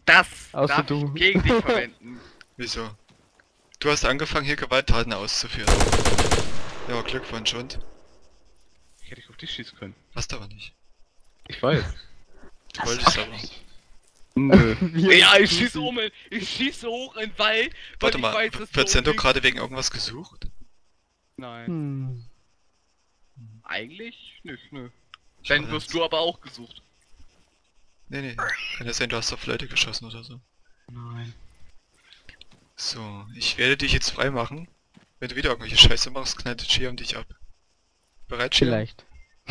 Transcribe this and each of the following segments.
Das Außer darf du. ich gegen dich verwenden. Wieso? Du hast angefangen, hier Gewalttaten auszuführen. Ja, Glückwunsch und? Ich hätte auf dich schießen können. Hast aber nicht. Ich weiß. Du wolltest aber. Nö. Wir- Ja, ich schieße ich schieße hoch in den Wald, weil Warte ich mal, weiß, dass wird du Sendo unbedingt- gerade wegen irgendwas gesucht? Nein, Hm. eigentlich nicht, nö. Schade. Dann wirst du aber auch gesucht. Nee, kann ja sein, du hast auf Leute geschossen oder so. Nein. So, ich werde dich jetzt freimachen. Wenn du wieder irgendwelche Scheiße machst, knallt Chiam dich ab. Bereit, Chiam? Vielleicht.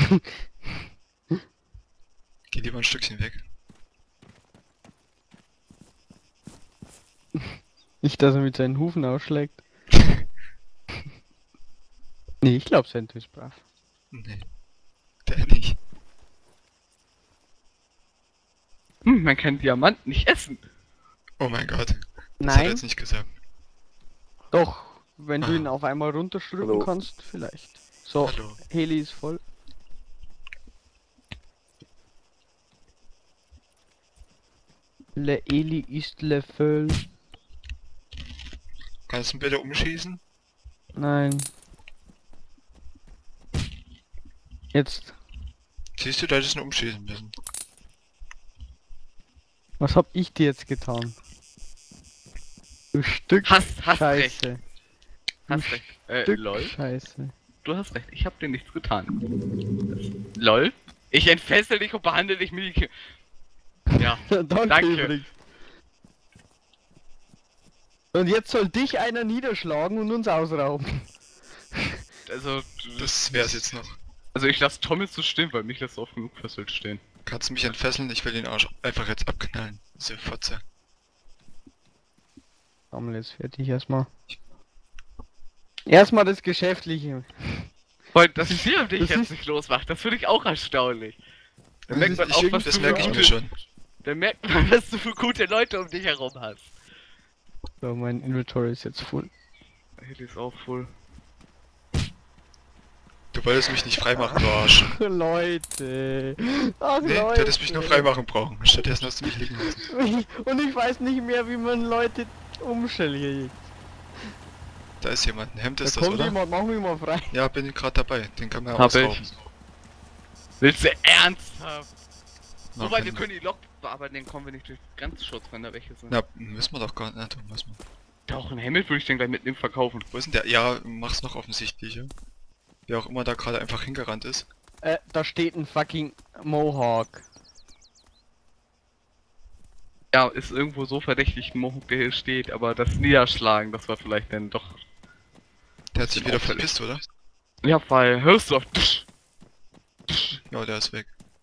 Geh lieber ein Stückchen weg. Nicht, dass er mit seinen Hufen ausschlägt. Nee, ich glaube, Sento ist brav. Nee. Der nicht. Man kann Diamanten nicht essen. Oh mein Gott. Das hat er Nein, jetzt nicht gesagt. doch. Wenn du Ah. ihn auf einmal runterschrücken Hallo. kannst, vielleicht. So, Hallo. Heli ist voll. Le Eli ist le voll. Kannst du ihn bitte umschießen? Nein. Jetzt. Siehst du, da hättest du ihn umschießen müssen. Was hab ich dir jetzt getan? Du Stück Hast recht. Scheiße. Hast recht. Stück Lol. Scheiße. Du hast recht, ich hab dir nichts getan. Lol? Ich entfessel dich und behandle dich mit... Ja, Danke, Danke. übrigens. Und jetzt soll dich einer niederschlagen und uns ausrauben. also... Das wär's jetzt noch. Also ich lass Tom jetzt so stehen, weil mich lässt er oft genug fesselt stehen. Kannst du mich entfesseln? Ich will den Arsch einfach jetzt abknallen. Diese Fotze. Sammel jetzt fertig erstmal. Erstmal das Geschäftliche. Weil das Ziel dich Das jetzt ist- nicht losmacht, das finde ich auch erstaunlich. Da Das merkt man ist- auch, was das du merke ich für mir gute, schon. Da merkt man, was du für gute Leute um dich herum hast. So, mein Inventory ist jetzt voll. Hier ist auch voll. Du wolltest mich nicht freimachen, du Arsch. Leute. Ach, Nee, du Leute. hättest mich nur freimachen brauchen. Stattdessen hast du mich liegen lassen. Und ich weiß nicht mehr, wie man Leute umschlägt. Da ist jemand. Ein Hemd Da ist das, kommt oder? jemand, mach mich mal frei. Ja, bin gerade dabei. Den kann man ja Hab ausrauben. ich. Willst du ernsthaft? Na, So weit, wir können- können die Lok bearbeiten, dann kommen wir nicht durch Grenzschutz, wenn da welche sind. Na, müssen wir doch gar nicht. Na, doch, müssen wir. Doch, ein Hemd würde ich den gleich mitnehmen verkaufen. Wo ist denn der? Ja, mach's noch offensichtlicher. Wer auch immer da gerade einfach hingerannt ist. Da steht ein fucking Mohawk. Ja, ist irgendwo so verdächtig ein Mohawk, der hier steht, aber das Niederschlagen, das war vielleicht dann doch... Der hat sich wieder auffällig. verpisst, oder? Ja, weil, hörst du auf... Ja, der ist weg.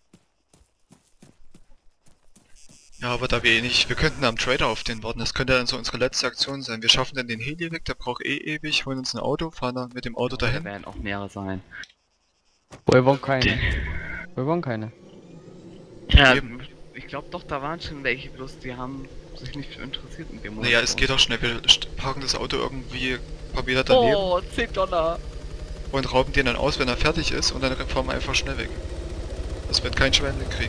Ja, aber da wir eh nicht... Wir könnten am Trader auf den warten. Das könnte dann so unsere letzte Aktion sein. Wir schaffen dann den Heli weg, der braucht eh ewig, holen uns ein Auto, fahren dann mit dem Auto Da dahin. werden auch mehrere sein. Wir wollen keine. Wir wollen keine. Ja, Eben. ich glaube doch, da waren schon welche, bloß die haben sich nicht für interessiert in dem Moment. Naja, es geht auch schnell. Wir parken das Auto irgendwie ein paar Meter daneben Oh, 10 $. und rauben den dann aus, wenn er fertig ist, und dann fahren wir einfach schnell weg. Das wird kein Schwein mitkriegen.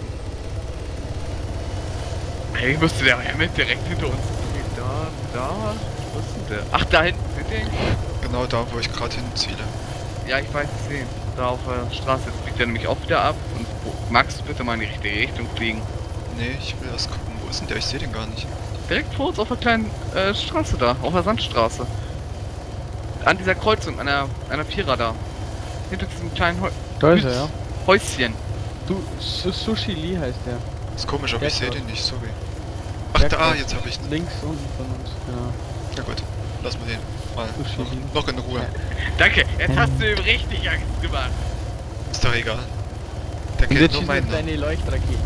Eigentlich müsste der Hemd direkt hinter uns. Da, wo ist denn der? Ach, da hinten, seht ihr ihn? Genau da, wo ich gerade hinziele. Ja, ich weiß es sehen. Da auf der Straße, jetzt fliegt er nämlich auch wieder ab. Und magst du bitte mal in die richtige Richtung fliegen? Nee, ich will erst gucken. Wo ist denn der? Ich sehe den gar nicht. Direkt vor uns auf der kleinen Straße da, auf der Sandstraße. An dieser Kreuzung, an einer Vierer da. Hinter diesem kleinen Da ist er, ja. Häuschen. Du, Sushi Lee heißt der. Ist komisch, aber Der ich sehe Kreuz. den nicht, sorry. Ach Der da, Kreuz. jetzt habe ich ihn. Links unten von uns, genau. Na gut, lassen wir den mal Sushi. noch in Ruhe. Danke, jetzt hast du ihm richtig Angst gemacht. Ist doch egal. Der Und kennt jetzt nur schießt meinen uns Namen. deine Leuchtraketen.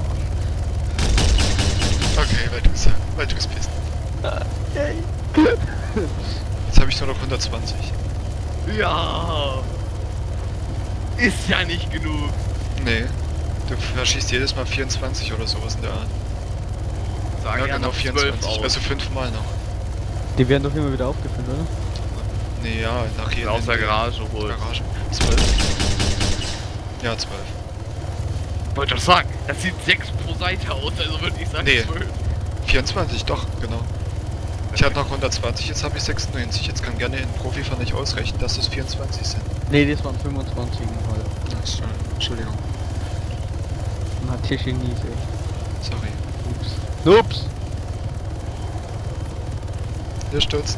Okay, weil du's bist. Okay. Jetzt habe ich nur noch 120. Ja. Ist ja nicht genug. Nee. Du verschießt jedes Mal 24 oder sowas in der Art. Sagen Ja, ja genau, noch 24. aus. Also 5 Mal noch. Die werden doch immer wieder aufgefüllt, oder? Nee, ja, nach jedem. Aus der Garage holt. Garage. 12. Ja, 12. Wollte doch sagen, das sieht 6 pro Seite aus, also würde ich sagen Nee. 12. 24, doch, genau. Ich hatte noch 120, jetzt habe ich 96. Jetzt kann gerne in Profifahren nicht ausrechnen, dass es 24 sind. Nee, das waren 25 halt. Ach, Entschuldigung. Man hat hier Genies, echt. Sorry. Ups. Ups! Wir stürzen.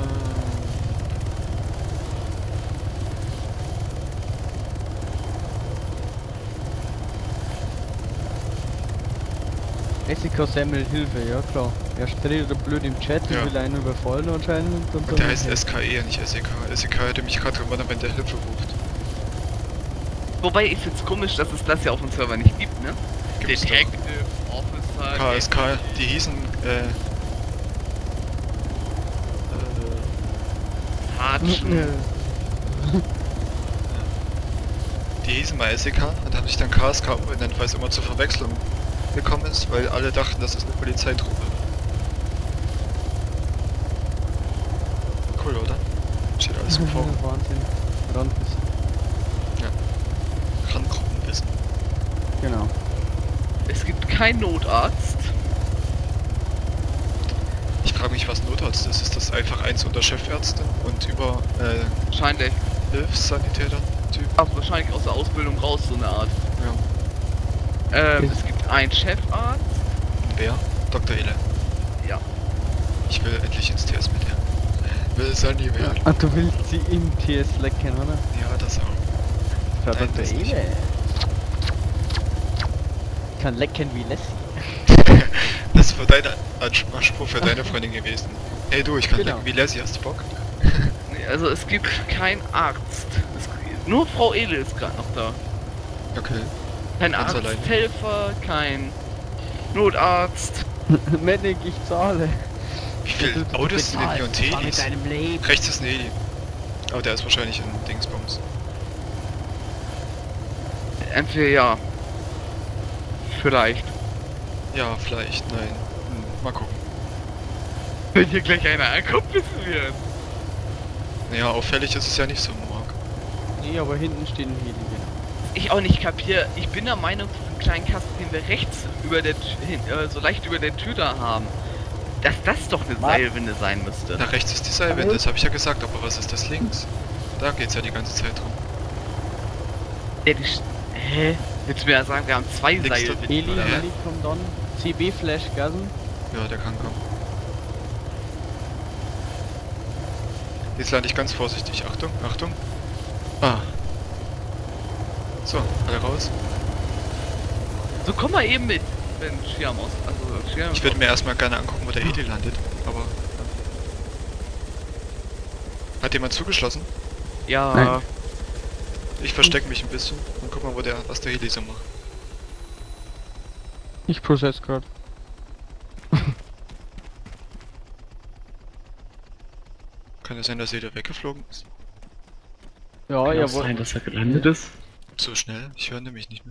Jessica sammelt Hilfe, ja klar. Er steht da blöd im Chat und Ja. will einen überfallen anscheinend. Und der heißt SKE, nicht SEK. SEK hätte mich gerade gewundert, wenn der Hilfe ruft. Wobei ich find's komisch, dass es das ja auf dem Server nicht gibt, ne? Gibt's doch. Detective, Officer, KSK, die hießen, Sergeant. die hießen mal SEK und habe ich dann KSK umbenannt, weil es immer zur Verwechslung gekommen ist, weil alle dachten, das ist eine Polizeitruppe. Cool, oder? Steht alles im Forum. Wahnsinn. Randwissen. Randgruppenwissen. Genau. Es gibt keinen Notarzt. Ich frage mich, was Notarzt ist. Ist das einfach eins unter Chefärzte und über Wahrscheinlich. Hilfssanitäter-Typ? Also wahrscheinlich aus der Ausbildung raus, so eine Art. Ja. Es gibt einen Chefarzt. Wer? Dr. Ele. Ja. Ich will endlich ins TS mit ihr. Will Sani werden. Ah, du willst sie im TS lecken, oder? Ja, das auch. Ja, Nein, Dr. das nicht. Ele. Kann lecken wie Lassie. Das war dein Anspruch für deine Freundin gewesen. Hey du, ich kann Genau. lecken wie Lassie, hast du Bock? Nee, also es gibt keinen Arzt. Nur Frau Ele ist gerade noch da. Okay. Kein Ganz alleine. Arzthelfer, kein Notarzt. Medic, ich zahle. Wie viele Autos sind denn hier und Fahr mit Helis? deinem Leben. Rechts ist ein Heli. Aber der ist wahrscheinlich in Dingsbums. Entweder ja. Vielleicht. Ja, vielleicht, nein. Mal gucken. Wenn hier gleich einer ankommt, wissen wir es. Naja, auffällig ist es ja nicht so, Mark. Nee, aber hinten steht ein Heli, genau. Ich auch nicht kapiere. Ich bin der Meinung, diesen kleinen Kasten, den wir rechts über der so leicht über der Tür da haben, dass das doch eine Was? Seilwinde sein müsste. Da rechts ist die Seilwinde, das habe ich ja gesagt, aber was ist das links? Da geht's ja die ganze Zeit drum. Ja, hä? Willst du mir ja sagen, wir haben zwei Links Seilwinden, Heli, oder? Hä? Heli kommt dann. CB-Flash, Gassen. Ja, der kann kommen. Jetzt lande ich ganz vorsichtig. Achtung, Achtung. Ah. So, alle raus. So, komm mal eben mit, wenn Schirm aus. Also, Schirm Ich würde mir erstmal gerne angucken, wo der Heli landet, aber... Hat jemand zugeschlossen? Ja. Nein. Ich verstecke mich ein bisschen und guck mal, was der Heli so macht. Ich process gerade. Kann es sein, dass jeder weggeflogen ist? Ja, Kann auch jawohl. sein, dass er gelandet ist. So schnell? Ich höre nämlich nicht mehr.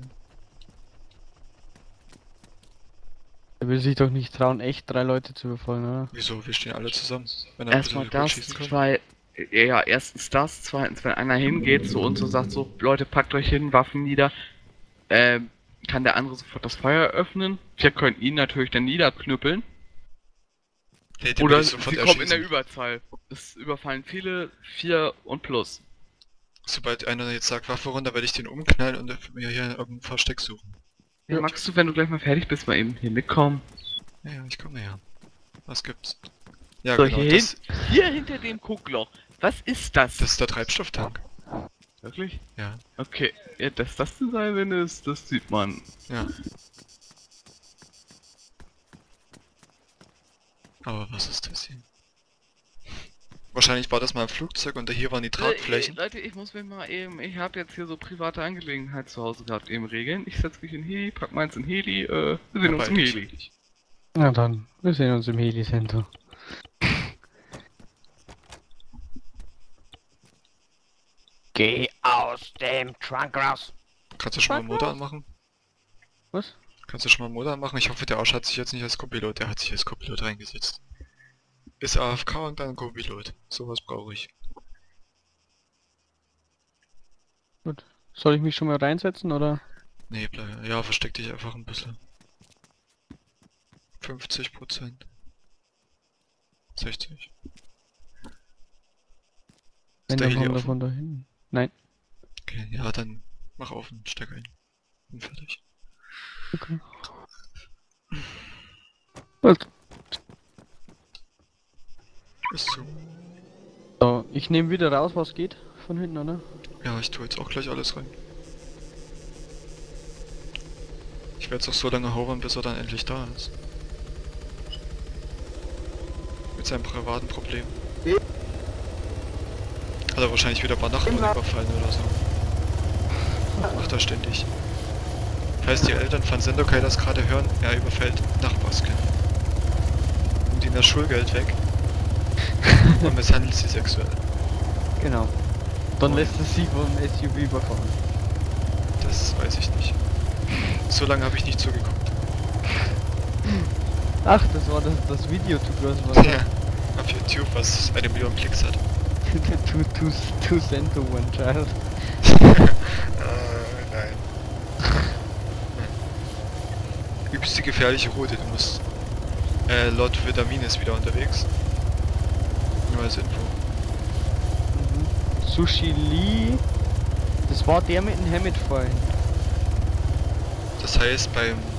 Er will sich doch nicht trauen, echt 3 Leute zu überfallen, oder? Wieso? Wir stehen alle zusammen. Wenn er ein Erstmal bisschen gut das, schießen kann. zwei. Ja, erstens das, zweitens, wenn einer hingeht zu uns und sagt so, Leute, packt euch hin, Waffen nieder, kann der andere sofort das Feuer öffnen. Wir können ihn natürlich dann niederknüppeln. Nee, den Oder will ich sie sofort kommen in der erschießen. Überzahl. Es überfallen viele, 4 und plus. Sobald einer jetzt sagt, Waffe runter, werde ich den umknallen und mir hier irgendein Versteck suchen. Ja, Ja. magst du, wenn du gleich mal fertig bist, mal eben hier mitkommen? Ja, ja, ich komme her. Was gibt's? Ja, So, genau, hier, das hier hinter dem Guckloch. Was ist das? ist der Treibstofftank. Wirklich? Ja, Okay, ja, dass das eine Seilwinde ist, das sieht man. ja. Aber was ist das hier? Wahrscheinlich war das mal ein Flugzeug und hier waren die Tragflächen. Leute, ich muss mir mal eben, ich habe jetzt hier so private Angelegenheit zu Hause gehabt, eben regeln. Ich setze mich in Heli, pack meins in Heli, wir sehen uns im Heli. Na dann, wir sehen uns im Heli-Center. Geh aus dem Trunk raus. Kannst du schon mal den Motor anmachen? Was? Kannst du schon mal den Motor anmachen? Ich hoffe, der Arsch hat sich jetzt nicht als Co-Pilot, der hat sich als Co-Pilot reingesetzt. Ist AFK und dann Co-Pilot. Sowas brauche ich. Gut. Soll ich mich schon mal reinsetzen, oder? Nee, bleib. Ja, versteck dich einfach ein bisschen. 50%. 60. Wenn der dann Heli kommt er offen? von da hin. Nein. Okay, ja, dann mach auf und steck ein. Und fertig. Okay. Gut. Ist zu. So, ich nehme wieder raus, was geht. Von hinten, oder? Ja, ich tue jetzt auch gleich alles rein. Ich werde jetzt auch so lange hovern, bis er dann endlich da ist. Mit seinem privaten Problem. Hat er wahrscheinlich wieder Banachbarn überfallen oder so. Macht er ständig. Falls die Eltern von Sendokai das gerade hören, er überfällt Nachbarskind. Nimmt ihnen das Schulgeld weg und misshandelt sie sexuell. Genau. Dann Oh. lässt er sie vom SUV überfahren. Das weiß ich nicht. So lange habe ich nicht zugeguckt. Ach, das war das Video zu groß, was Ja, auf YouTube, was 1 Million Klicks hat. to send to one child. Nein. Übelst die gefährliche Route, du musst... Lord Vitamin ist wieder unterwegs. Nur als Info. Mhm. Sushi Lee. Das war der mit dem Hammett vorhin. Das heißt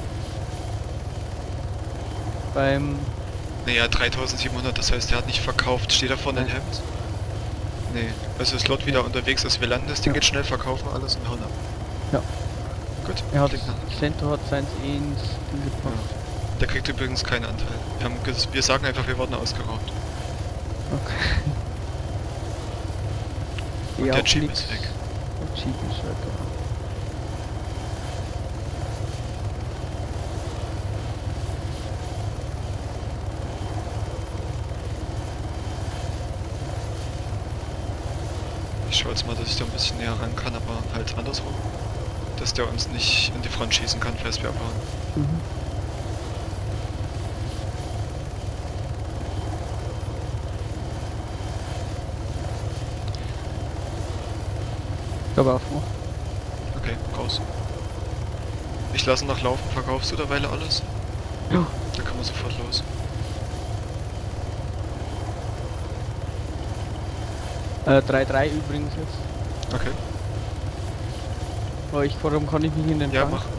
Beim... Naja, 3700, das heißt, der hat nicht verkauft. Steht da vorne ein Nein. Hemd? Nee, also ist Lot wieder unterwegs, also wir landen das Ding Ja. jetzt schnell, verkaufen alles und hauen ab. Ja. Gut, Er hat klingt nach- Cento hat seins ins Ding gepackt. Der kriegt übrigens keinen Anteil. Wir sagen einfach, wir wurden ausgeraubt. Okay. Und Ja, der auch Jeep nix. ist weg. Der Jeep ist weg, ja. Ich schaue jetzt mal, dass ich da ein bisschen näher ran kann, aber halt andersrum. Dass der uns nicht in die Front schießen kann, falls wir abhauen. Mhm. Aber aufmachen. Okay, raus. Ich lasse noch laufen, verkaufst du derweil alles? Ja. Da kann man sofort los. Äh, 3-3 übrigens jetzt. Okay. Aber warum kann ich mich in den Ja, Tank mach.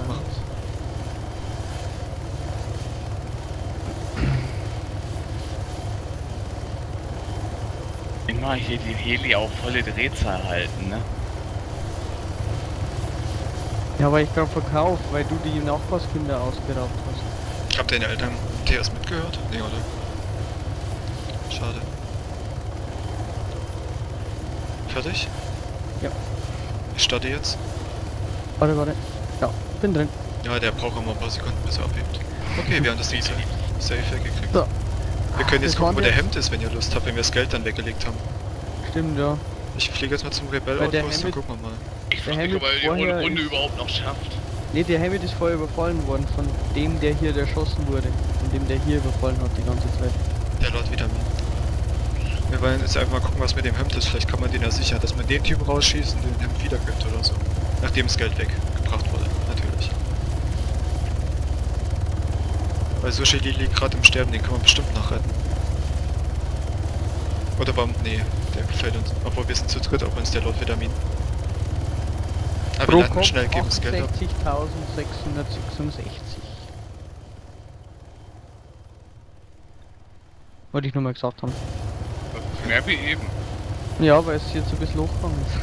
Immer hier die Heli auf volle Drehzahl halten, ne? Ja, aber ich glaube verkauft, weil du die Nachbarskinder ausgeraubt hast. Habt ihr deine Eltern TS mitgehört? Nee, oder? Schade. Fertig? Ja. Ich starte jetzt. Warte. Ja, bin drin. Ja, der braucht immer ein paar Sekunden, bis er abhebt. Okay, wir haben das Ding safe weggekriegt. So. Wir können jetzt Das gucken, waren wo der jetzt- Hemd ist, wenn ihr Lust habt, wenn wir das Geld dann weggelegt haben. Stimmt, ja. Ich fliege jetzt mal zum Weil der Rebell-Outpost, dann Hemd- gucken wir mal. Ich Der frage mich, Helmut ob er die vorher Runde ist- überhaupt noch schafft. Ne, der Hammett ist vorher überfallen worden von dem, der hier erschossen wurde. Von dem, der hier überfallen hat die ganze Zeit. Der Lord Vitamin. Wir wollen jetzt einfach mal gucken, was mit dem Hemd ist. Vielleicht kann man den ja sichern, dass man den Typen rausschießt und den Hemd wiedergibt oder so. Nachdem das Geld weggebracht wurde, natürlich. Weil Sushi liegt gerade im Sterben, den kann man bestimmt noch retten. Oder warum? Nee, der gefällt uns. Obwohl wir sind zu dritt, auch wenn es der Lord Vitamin. Aber wir landen schnell, geben das Geld ab. 68.666. Wollte ich nur mal gesagt haben. Mehr wie eben. Ja, weil es jetzt ein bisschen hochgegangen ist.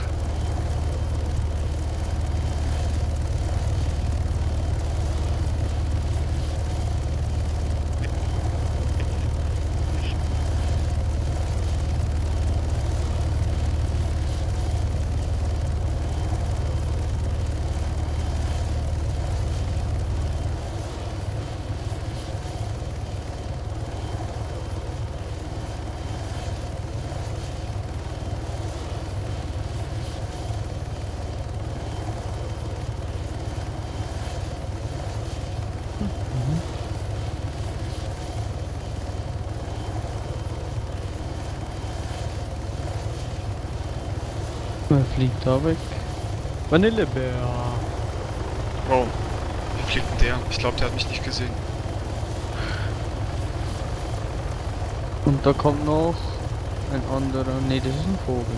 Wer fliegt da weg? Vanillebär. Wow. Wie fliegt denn der? Ich glaube, der hat mich nicht gesehen. Und da kommt noch ein anderer. Ne, das ist ein Vogel.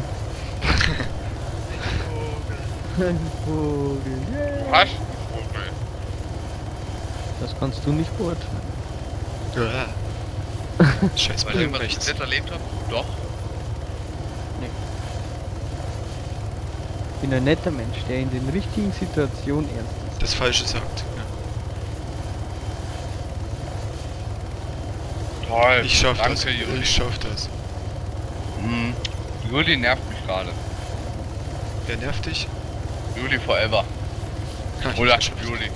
Ein Vogel. Du Yeah. hast einen Vogel. Das kannst du nicht beurteilen. Ja. Scheiß Weil ich Ball was ich rechts. jetzt erlebt habe? Doch. Ich bin ein netter Mensch, der in den richtigen Situationen ernst ist. Das Falsche sagt. Ja. Toll. Ich schaff das. Danke, Juli. Ich schaff das. Hm. Juli nervt mich gerade. Wer nervt dich? Juli forever. Ha, ich Oder hab's geschafft. Juli.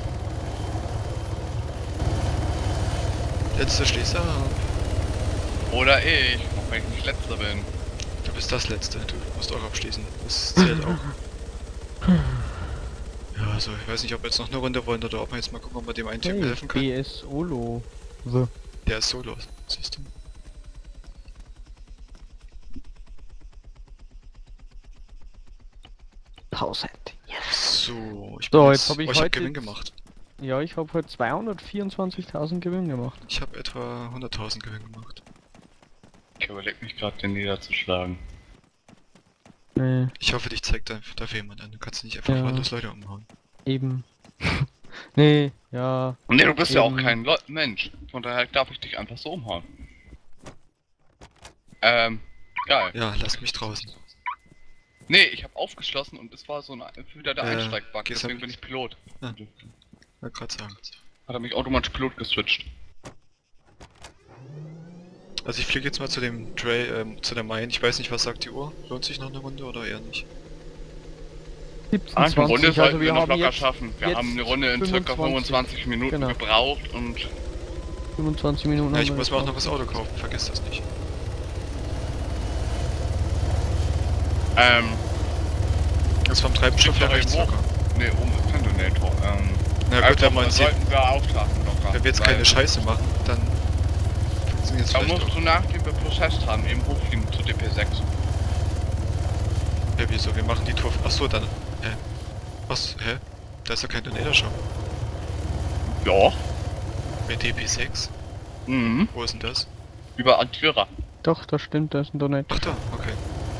Letzter Schließer. Oder ich, auch wenn ich nicht letzter bin. Du bist das Letzte. Du musst auch abschließen. Das zählt auch. Ja, also ich weiß nicht, ob wir jetzt noch eine Runde wollen oder ob wir jetzt mal gucken, ob wir dem einen Typen helfen können. BS Olo. So. Der ist solo, siehst du. Pause. Yes. So, ich So, bin jetzt hab ich ich hab heute Gewinn jetzt- gemacht. Ja, ich habe heute 224.000 Gewinn gemacht. Ich habe etwa 100.000 Gewinn gemacht. Ich überlege mich gerade, den niederzuschlagen. Nee, Ich hoffe, dich zeigt dafür jemand an. Du kannst nicht einfach Ja. wahllos Leute umhauen. eben. Nee, ja. Nee, du bist ja auch Eben. kein Mensch. Von daher darf ich dich einfach so umhauen. Geil. Ja, lass mich draußen. Nee, ich habe aufgeschlossen und es war so wieder der Ja, Einsteigbug, gehst deswegen du- bin ich Pilot. Ah. Wollte gerade sagen. Hat er mich automatisch Pilot geswitcht. Also ich fliege jetzt mal zu dem zu der Main. Ich weiß nicht, was sagt die Uhr? Lohnt sich noch eine Runde oder eher nicht? 17, Eine Runde 20, sollten also wir wir noch haben locker jetzt schaffen. Wir jetzt haben eine Runde in circa 25 Minuten Genau. gebraucht und 25 Minuten. Ja, haben ich wir muss mir auch noch gebraucht. das Auto kaufen, vergiss das nicht. Das vom Treibstoff Steht her doch rechts irgendwo. locker. Ne, oben ist kein Donator. Na gut, Also, wenn man sieht, sollten wir auftauchen locker. wenn wir jetzt weil- keine Scheiße machen, dann funktioniert es Da vielleicht musst auch. du nachdem wir Prozess haben, eben hochfliegen zu DP6. Ja, wieso? Wir machen die Tour... Achso, dann... Hä? Was? Hä? Da ist ja kein Donator-Shop. Ja. Bei DP6? Mhm. Wo ist denn das? Über Antira. Doch, das stimmt, da ist ein Donate. Ach da, okay.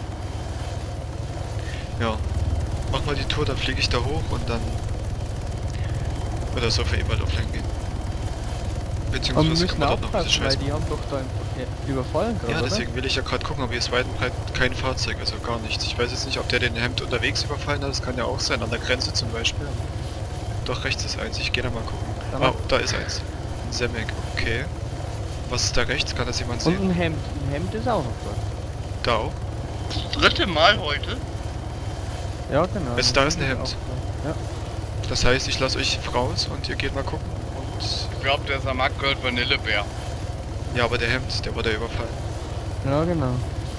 Ja. Mach mal die Tour, dann fliege ich da hoch und dann... Wird das auf eh bald offline gehen. Aber wir Beziehungsweise müssen kann man dort noch ein aufpassen, bisschen weil Scheiß die haben doch da einfach überfallen gerade, Ja, oder? deswegen will ich ja gerade gucken, aber hier ist weit und breit kein Fahrzeug, also gar nichts. Ich weiß jetzt nicht, ob der den Hemd unterwegs überfallen hat, das kann ja auch sein, an der Grenze zum Beispiel. Doch, rechts ist eins, ich gehe da mal gucken. Da Ah, da ist eins. Ein Semmek, okay. Was ist da rechts? Kann das jemand Und sehen? ein Hemd. Ein Hemd ist auch noch dort. Da auch? Das dritte Mal heute? Ja, genau. Also da ist ein Hemd. Auch da. Ja. Das heißt, ich lasse euch raus und ihr geht mal gucken und... Ich glaube, der Samak gehört Vanillebär. Ja, aber der Hemd, der wurde überfallen. Ja, genau.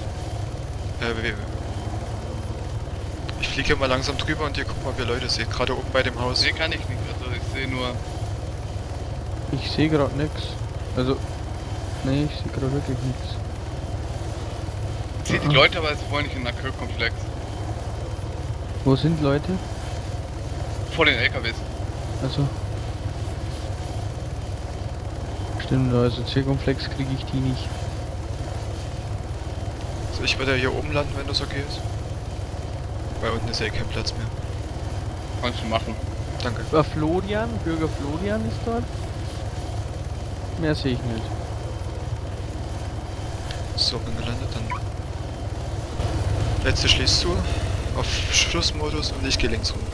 Ich fliege hier mal langsam drüber und ihr guckt mal, ob ihr Leute seht. Gerade oben bei dem Haus. Nee, kann ich nicht. Also ich sehe nur... Ich sehe gerade nix. Also, nee, ich sehe gerade wirklich nix. Ich sehe die Leute, aber sie wollen nicht in den Akö-Komplex. Wo sind Leute? Vor den LKWs. Also. Stimmt, also C-Komplex kriege ich die nicht. Also ich würde ja hier oben landen, wenn das okay ist. Weil unten ist ja kein Platz mehr. Kannst du machen. Danke. Florian, Bürger Florian ist dort. Mehr sehe ich nicht. So, bin gelandet, dann... Letzte schließt zu. Auf Schlussmodus und ich gehe links rum.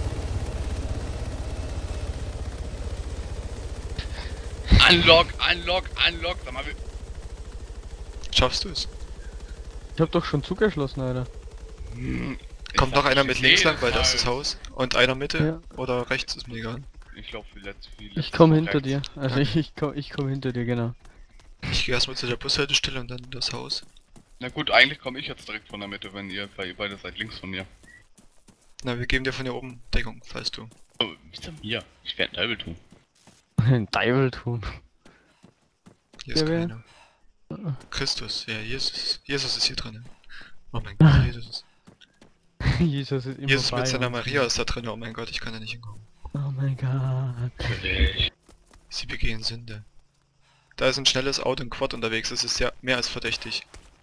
Unlock, unlock, unlock. Sag mal, Schaffst du es? Ich hab doch schon zugeschlossen, Alter. Kommt noch einer mit links lang, weil das ist ist das Haus. Und einer Mitte oder rechts, ist mir egal. Ich laufe viel letztes. Ich komme hinter dir. Also ich komm hinter dir, genau. Ich gehe erstmal zu der Bushaltestelle und dann in das Haus. Na gut, eigentlich komme ich jetzt direkt von der Mitte, weil ihr beide seid links von mir. Na, wir geben dir von hier oben Deckung, falls du. Oh, wieso mir? Ich werde ein Teufel tun. Ein Teufel tun. Hier ist Wer wär? keiner. Christus, ja, Jesus. Jesus ist hier drin. Oh mein Gott, Jesus. Jesus ist immer Jesus bei mit seiner uns. Maria ist da drin, oh mein Gott, ich kann da nicht hinkommen. Oh mein Gott. Sie begehen Sünde. Da ist ein schnelles Auto im Quad unterwegs, das ist ja mehr als verdächtig.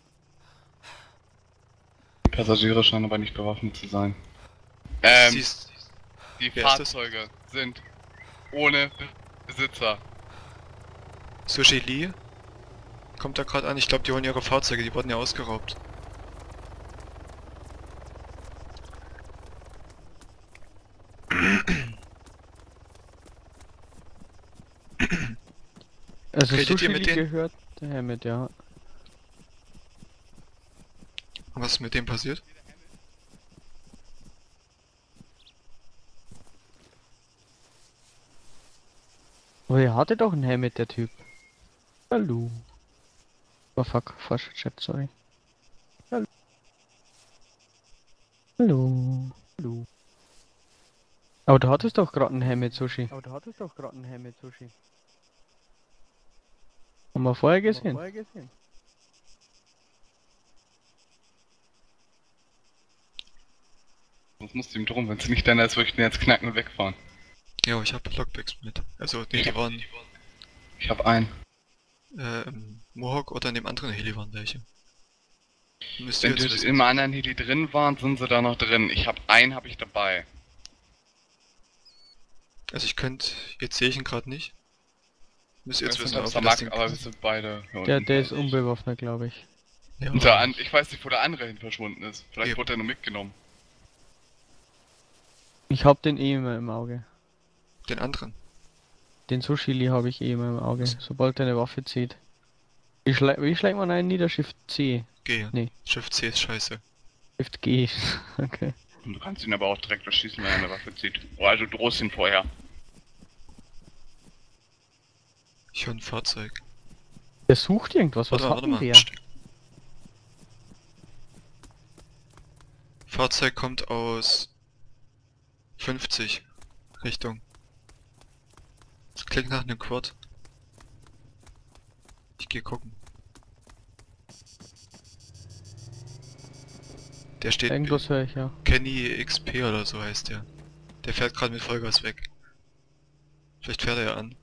Die Passagiere scheinen aber nicht bewaffnet zu sein. Siehst, Die wer ist das? Fahrzeuge sind ohne Besitzer. Sushi Lee kommt da gerade an, ich glaube die holen ihre Fahrzeuge, die wurden ja ausgeraubt. Also Redet ihr Sushi mit denen? gehört der Hammett, ja. Und was ist mit dem passiert? Aber er hatte doch einen Hammett, der Typ. Hallo. Oh fuck, falscher Chat, sorry. Hallo. Hallo. Hallo. Aber du hattest doch gerade einen Hammett, Sushi. Haben wir vorher gesehen? Sonst musst du ihm drum, wenn es nicht deiner ist, würde ich den jetzt knacken und wegfahren. Ja, ich habe Logbacks mit. Also, nee, die waren Ich habe einen. im Mohawk oder in dem anderen Heli waren welche. Müsst ihr Wenn jetzt die wissen. im anderen Heli drin waren, sind sie da noch drin. Habe ich dabei. Also ich könnte, jetzt sehe ich ihn gerade nicht. Müsst ihr jetzt Wir wissen, sind ob auf wir der das Mark, Ding... aber wir sind beide hier Der unten. ist unbewaffnet, glaube ich. Ja, Und ich weiß nicht, wo der andere hin verschwunden ist. Vielleicht Eben. wurde er nur mitgenommen. Ich hab den eh immer im Auge. den anderen. Den Sushili habe ich eh immer im Auge, sobald er eine Waffe zieht. Wie schlägt man einen nieder? Shift C. G. Nee. Shift C ist scheiße. Shift G. Okay. Und du kannst ihn aber auch direkt erschießen, wenn er eine Waffe zieht. Oh, also du drohst ihn vorher. Ich höre ein Fahrzeug. Der sucht irgendwas. Was hat denn der? Fahrzeug kommt aus 50 Richtung. Das klingt nach einem Quad. Ich gehe gucken. Der steht Irgendwas höre ich, ja. Kenny XP oder so heißt der. Der fährt gerade mit Vollgas weg. Vielleicht fährt er ja an.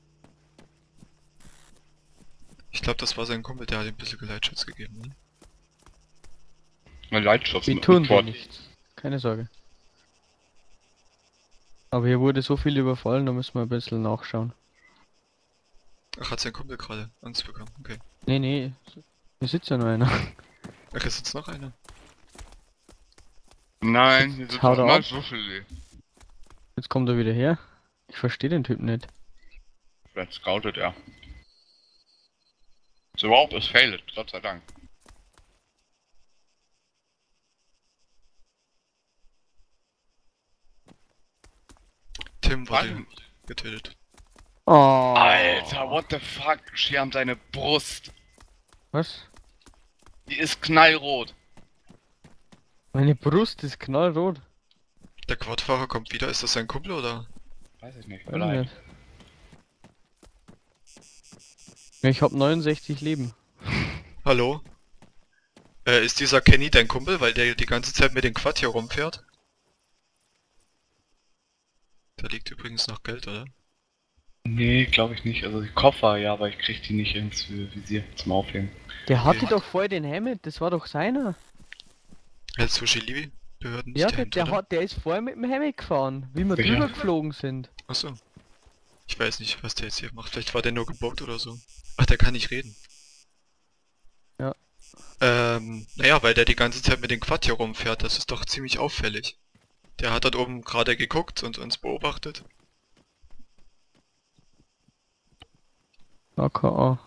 Ich glaube, das war sein Kumpel, der hat ihm ein bisschen Geleitschutz gegeben, ne? Ein Leitschuss Die mit tun dir Quad. nichts. Keine Sorge. Aber hier wurde so viel überfallen, da müssen wir ein bisschen nachschauen. Ach, hat sein Kumpel gerade Angst bekommen, okay. Nee, hier sitzt ja noch einer. Ach, ist jetzt noch einer? Nein, hier sind Haut doch er mal ab. so viele. Jetzt kommt er wieder her. Ich verstehe den Typen nicht. Vielleicht scoutet er. So überhaupt ist failed, Gott sei Dank. Tim wurde Wann? getötet. Oh. Alter, what the fuck? Hier haben seine Brust. Was? Die ist knallrot. Meine Brust ist knallrot. Der Quadfahrer kommt wieder, ist das sein Kumpel oder? Weiß ich nicht, Weiß vielleicht. nicht. Ja, ich hab 69 Leben. Hallo? Ist dieser Kenny dein Kumpel, weil der die ganze Zeit mit dem Quad hier rumfährt? Da liegt übrigens noch Geld, oder? Nee, glaube ich nicht. Also die Koffer, ja, aber ich krieg die nicht ins Visier zum Aufhängen. Der hatte Okay. doch vorher den Hammett, das war doch seiner. Hält Sushi Libi? Behörden Ja, nicht der ist vorher mit dem Hammett gefahren, wie wir Ja. drüber geflogen sind. Achso. Ich weiß nicht, was der jetzt hier macht. Vielleicht war der nur gebockt oder so. Ach, der kann nicht reden. Ja. Naja, weil der die ganze Zeit mit dem Quad hier rumfährt, das ist doch ziemlich auffällig. Der hat dort oben gerade geguckt und uns beobachtet. AKA.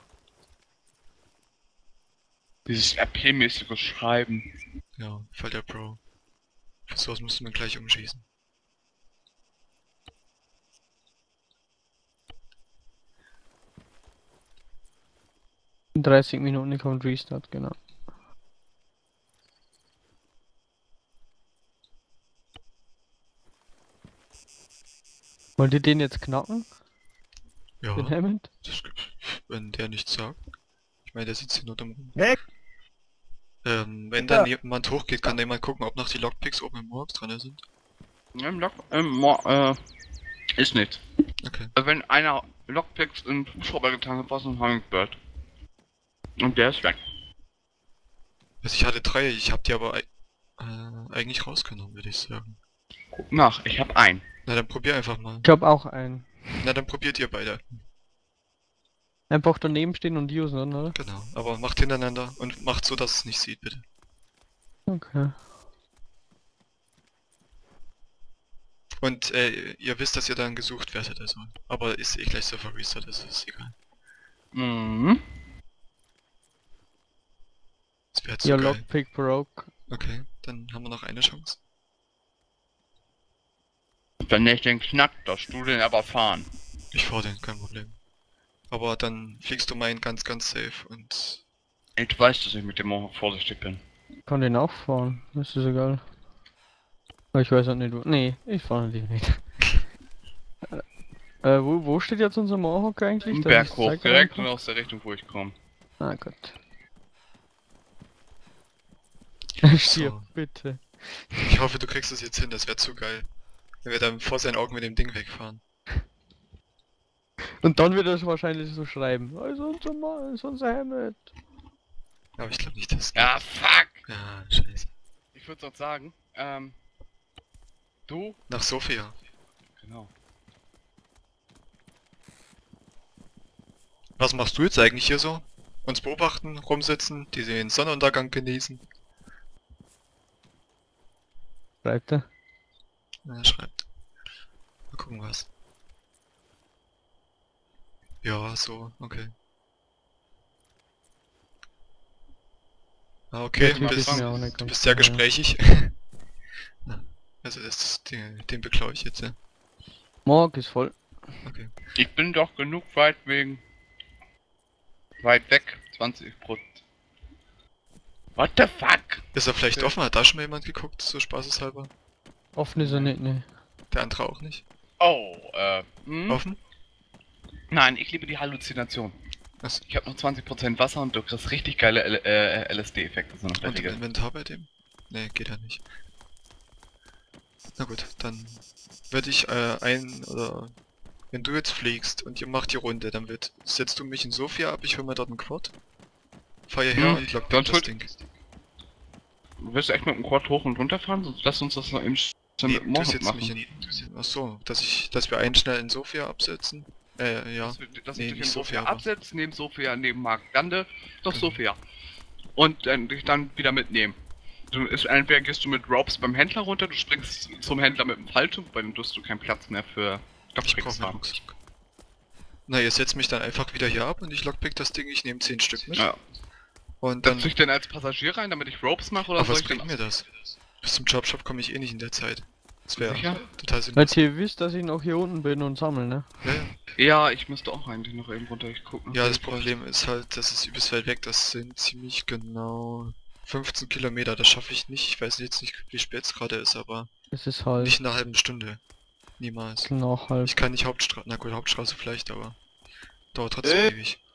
Dieses RP-mäßige Schreiben. Ja, voll der Bro. Für sowas müssen wir gleich umschießen. In 30 Minuten kommt Restart, genau. Wollt ihr den jetzt knacken? Ja, Den Hammond? das, wenn der nichts sagt. Ich meine, der sitzt hier nur dumm rum. Weg! Wenn dann jemand hochgeht, kann der mal gucken, ob noch die Lockpicks oben im Morgs dran sind. Im Log, ist nichts. Okay. Also wenn einer Lockpicks in den Hubschrauber getan habe, war so ein Hummingbird. Und der ist weg. Also ich hatte 3, ich habe die aber eigentlich rausgenommen, würde ich sagen. Guck nach, ich habe einen. Na dann probier einfach mal. Ich hab auch einen. Na dann probiert ihr beide. Einfach daneben stehen und usen, oder? Genau. Aber macht hintereinander und macht so, dass es nicht sieht, bitte. Okay. Und ihr wisst, dass ihr dann gesucht werdet, also. Aber ist eh gleich Server Restart, das ist egal. Mhm. Das wäre jetzt so Your geil. Lockpick broke. Okay, dann haben wir noch eine Chance. Wenn ich den knack, darfst du den aber fahren. Ich fahr den, kein Problem. Aber dann fliegst du meinen ganz, ganz safe und... Ich weiß, dass ich mit dem auch vorsichtig bin. Kann den auch fahren. Das ist egal. Aber ich weiß auch nicht, wo. Nee, ich fahre den nicht. Wo steht jetzt unser Mohawk eigentlich? Im Dass Berg ich's hoch, zeigen direkt kann? und aus der Richtung, wo ich komme. Ah, Gott. So. Stirb, bitte. Ich hoffe, du kriegst das jetzt hin, das wäre zu geil. Wenn wir dann vor seinen Augen mit dem Ding wegfahren. Und dann wird er wahrscheinlich so schreiben. Ist unser Helmet. Aber ich glaube nicht, dass... Ja, fuck! Ja, scheiße. Ich würde sonst sagen, du? Nach Sofia. Genau. Was machst du jetzt eigentlich hier so? Uns beobachten, rumsitzen, den Sonnenuntergang genießen? Schreibt er. Er schreibt. Mal gucken was. Ja, so, okay. Ah, okay, Der Typ du ist bist, mir auch nicht du ganz bist sehr klar. gesprächig. Na, also den beklaue ich jetzt, ja. Morg ist voll. Okay. Ich bin doch genug weit weg. 20%. What the fuck? Ist er vielleicht Okay. offen? Hat da schon mal jemand geguckt, so spaßeshalber? Offen ist er nicht, ne. Der andere auch nicht. Oh, Hm? Offen? Nein, ich liebe die Halluzination. Achso. Ich habe noch 20% Wasser und du kriegst richtig geile LSD-Effekte. So noch Und im fertige. Inventar bei dem? Ne, geht ja nicht. Na gut, dann würde ich oder wenn du jetzt fliegst und ihr macht die Runde, dann setzt du mich in Sofia ab, ich hol mir dort einen Quad. Fahr hierher und lock dann das Ding. Willst du echt mit dem Quad hoch und runter fahren? Sonst lass uns das noch im Nee, mit dem du Mohawk setzt mich machen. Achso, dass wir einen schnell in Sofia absetzen. Ja. Dass Nee, ich dich nicht in Sofia Sofia, aber- absetzt, neben Sofia, neben Marktlande, doch Genau. Sofia. Und dich dann wieder mitnehmen. Entweder gehst du mit Ropes beim Händler runter, du springst zum Händler mit dem Fallschirm, weil dann wirst du keinen Platz mehr für Ich brauch Lockpicks mehr haben. Rucksack. Na, ihr setzt mich dann einfach wieder hier ab und ich lockpick das Ding, ich nehme 10 Stück mit. Ja. Und dann... Setzt dich denn als Passagier rein, damit ich Ropes mache, oder Aber soll was ich bringt dann... mir das? Bis zum Jobshop komme ich eh nicht in der Zeit. Das wäre Sicher? total Weil sinnlos. ihr wisst, dass ich noch hier unten bin und sammle, ne? Ja, ja. Ja, ich müsste auch eigentlich noch eben runter, ich guck noch. Ja, das Problem ist halt, das ist übelst weit weg, das sind ziemlich genau 15 Kilometer, das schaffe ich nicht. Ich weiß jetzt nicht, wie spät es gerade ist, aber Es ist halt nicht in einer halben Stunde. Niemals. noch halb. Ich kann nicht Hauptstraße, na gut, Hauptstraße vielleicht, aber dauert trotzdem ewig.